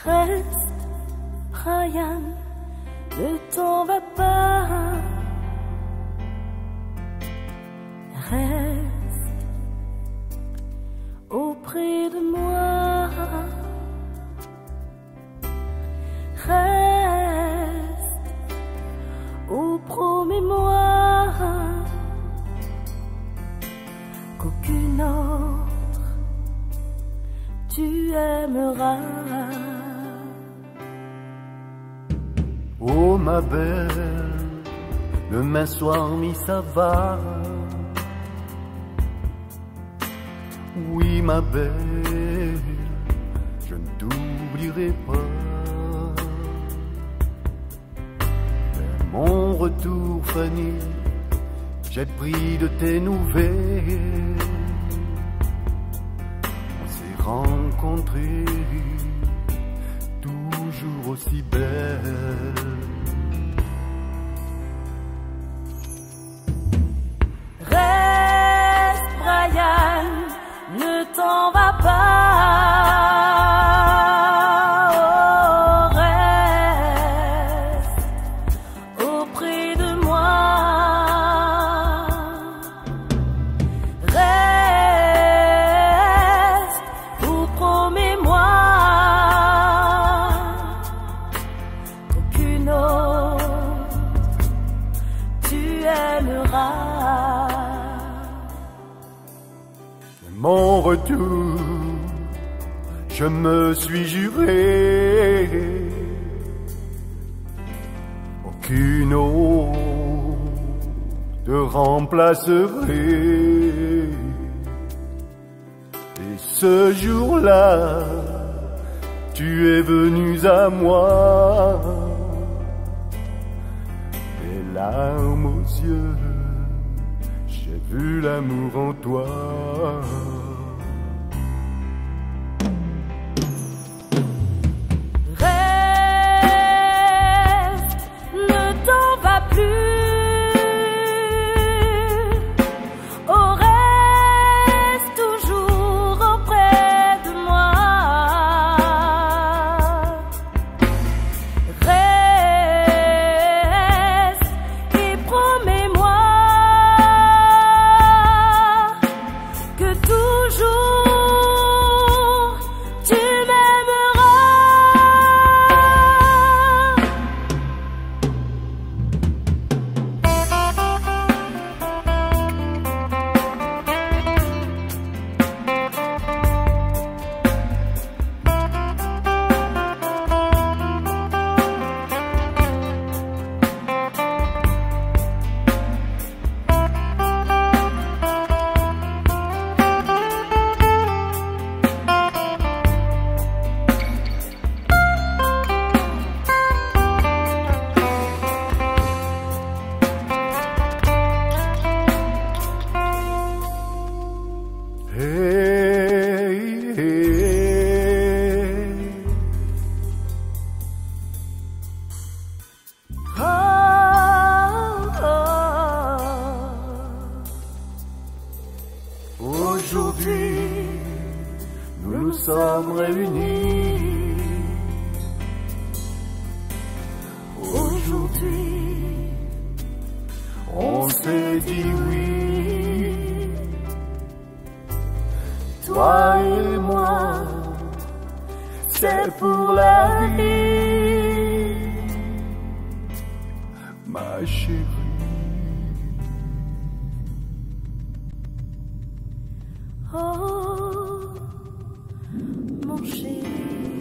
Reste, Brian, ne t'en va pas. Reste auprès de moi. Reste, oh promets-moi qu'aucune autre tu aimeras. Oh ma belle, demain soir mi ça va. Oui ma belle, je ne t'oublierai pas. Vers mon retour Fanny, j'ai pris de tes nouvelles. On s'est rencontrés, toujours aussi belle. Reste, Brian, ne t'en va pas. Oh, reste auprès de moi. Reste, oh, promets-moi qu'aucune autre tu aimeras. Mon retour, je me suis juré, aucune autre te remplacerait. Et ce jour-là, tu es venu à moi, les larmes aux yeux, j'ai vu l'amour en toi. Reste, ne t'en va plus. Oh, reste toujours auprès de moi. Reste et promets-moi que toujours tu m'aimeras. Hey, hey. Oh, oh. Aujourd'hui, nous nous sommes réunis. Aujourd'hui, On s'est dit oui, toi et moi, c'est pour la vie, ma chérie. oh, mon chéri.